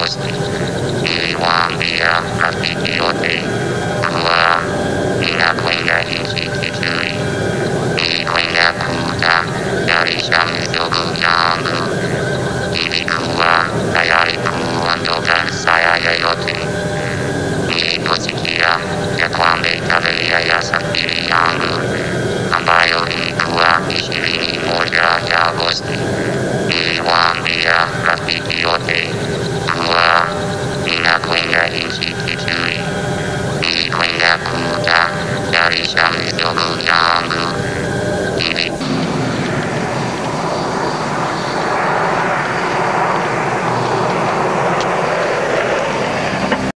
agosti iliwaambia rafiki yote kuwa ninakwenda nchi Kitui. Nilikwenda kutayarisha mizogo yangu. Nilikuwa tayari kuondoka saa yoyote. Niliposikia ya kwamba tarehe ya safari yangu ambayo ilikuwa 21 ya Agosti, niliwaambia rafiki yote kuwa ninakwenda nchi Kitui. Nilikwenda kutayarisha mizogo yangu.